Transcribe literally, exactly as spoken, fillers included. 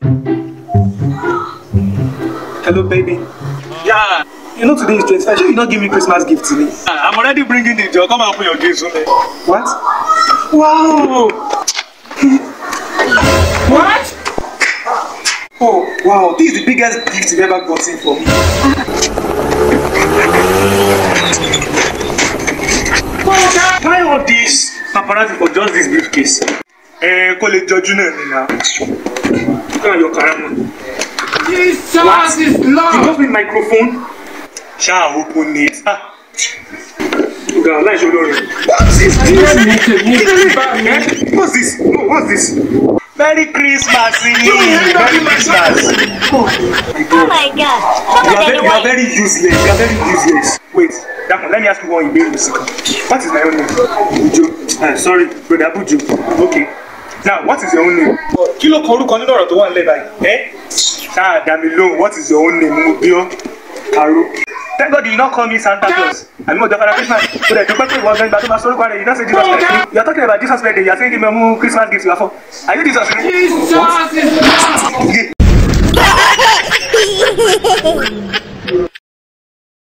Hello, baby. Yeah. You know today is twenty-five. Sure you not give me Christmas gift today? I'm already bringing the job. Come and open your gifts for me. What? Wow! What? Oh, wow. This is the biggest gift you've ever gotten for me. Why all this paparazzi for just this briefcase? Eh, call it Judge now. Look at your camera. Jesus is Lord! You got me microphone? Shall open it. Ah. God, let's show you. What's this? What's this? No, what's this? Merry Christmas, Merry Christmas. Oh my God! You are, very, you are very useless. You are very useless. Wait, that one. Let me ask you one email. What is my own name? Buju. Uh, sorry, brother Buju. Okay. Now, what is your own name? Kilo koru koni loro to wa nle bayi. Eh? Ah, Damilo, what is your own name? Mubio Karu. Thank God you did not call me Santa Claus. I'm not Father Christmas. So that you can't was going back to my story. You don't say Jesus birthday. You are talking about Jesus birthday. You are saying give me Christmas gifts. You are for. Are you Jesus? Jesus is